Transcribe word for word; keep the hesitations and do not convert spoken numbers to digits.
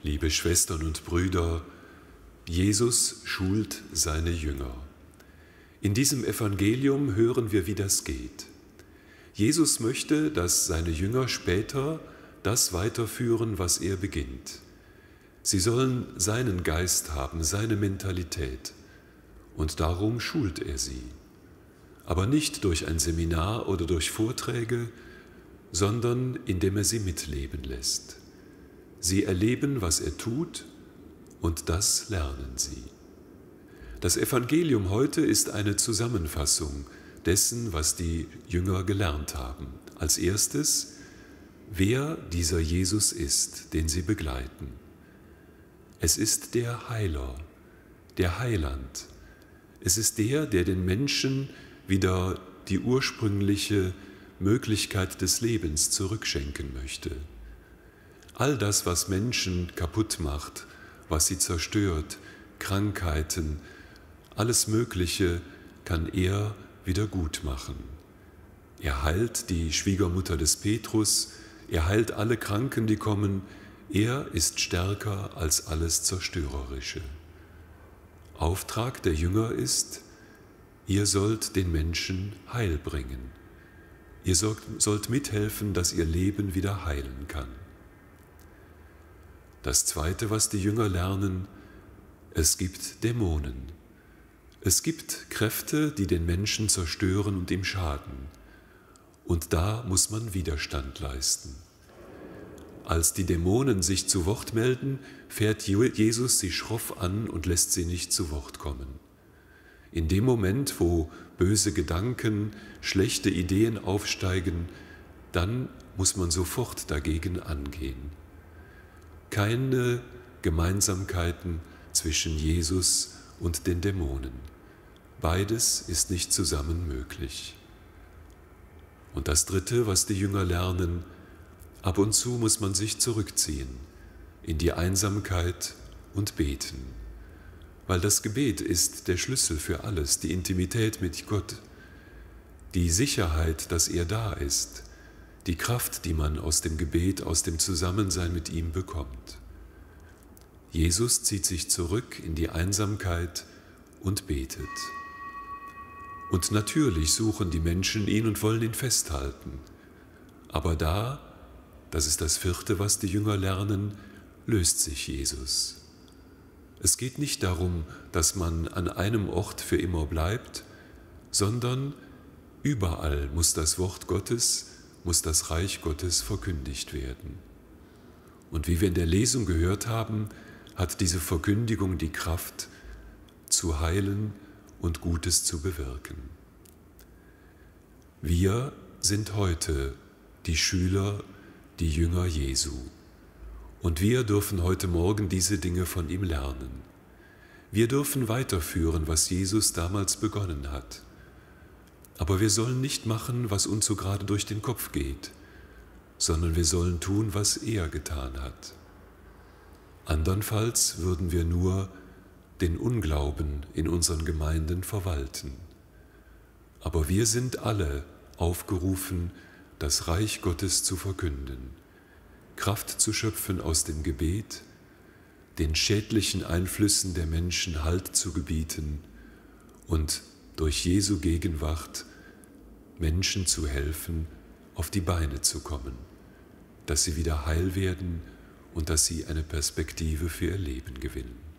Liebe Schwestern und Brüder, Jesus schult seine Jünger. In diesem Evangelium hören wir, wie das geht. Jesus möchte, dass seine Jünger später das weiterführen, was er beginnt. Sie sollen seinen Geist haben, seine Mentalität. Und darum schult er sie. Aber nicht durch ein Seminar oder durch Vorträge, sondern indem er sie mitleben lässt. Sie erleben, was er tut, und das lernen sie. Das Evangelium heute ist eine Zusammenfassung dessen, was die Jünger gelernt haben. Als erstes, wer dieser Jesus ist, den sie begleiten. Es ist der Heiler, der Heiland. Es ist der, der den Menschen wieder die ursprüngliche Möglichkeit des Lebens zurückschenken möchte. All das, was Menschen kaputt macht, was sie zerstört, Krankheiten, alles Mögliche kann er wieder gut machen. Er heilt die Schwiegermutter des Petrus, er heilt alle Kranken, die kommen. Er ist stärker als alles Zerstörerische. Auftrag der Jünger ist, ihr sollt den Menschen Heil bringen. Ihr sollt, sollt mithelfen, dass ihr Leben wieder heilen kann. Das Zweite, was die Jünger lernen, es gibt Dämonen. Es gibt Kräfte, die den Menschen zerstören und ihm schaden. Und da muss man Widerstand leisten. Als die Dämonen sich zu Wort melden, fährt Jesus sie schroff an und lässt sie nicht zu Wort kommen. In dem Moment, wo böse Gedanken, schlechte Ideen aufsteigen, dann muss man sofort dagegen angehen. Keine Gemeinsamkeiten zwischen Jesus und den Dämonen. Beides ist nicht zusammen möglich. Und das Dritte, was die Jünger lernen, ab und zu muss man sich zurückziehen in die Einsamkeit und beten. Weil das Gebet ist der Schlüssel für alles, die Intimität mit Gott, die Sicherheit, dass er da ist, die Kraft, die man aus dem Gebet, aus dem Zusammensein mit ihm bekommt. Jesus zieht sich zurück in die Einsamkeit und betet. Und natürlich suchen die Menschen ihn und wollen ihn festhalten. Aber da, das ist das Vierte, was die Jünger lernen, löst sich Jesus. Es geht nicht darum, dass man an einem Ort für immer bleibt, sondern überall muss das Wort Gottes, muss das Reich Gottes verkündigt werden. Und wie wir in der Lesung gehört haben, hat diese Verkündigung die Kraft, zu heilen und Gutes zu bewirken. Wir sind heute die Schüler, die Jünger Jesu. Und wir dürfen heute Morgen diese Dinge von ihm lernen. Wir dürfen weiterführen, was Jesus damals begonnen hat. Aber wir sollen nicht machen, was uns so gerade durch den Kopf geht, sondern wir sollen tun, was er getan hat. Andernfalls würden wir nur den Unglauben in unseren Gemeinden verwalten. Aber wir sind alle aufgerufen, das Reich Gottes zu verkünden, Kraft zu schöpfen aus dem Gebet, den schädlichen Einflüssen der Menschen Halt zu gebieten und durch Jesu Gegenwart Menschen zu helfen, auf die Beine zu kommen, dass sie wieder heil werden und dass sie eine Perspektive für ihr Leben gewinnen.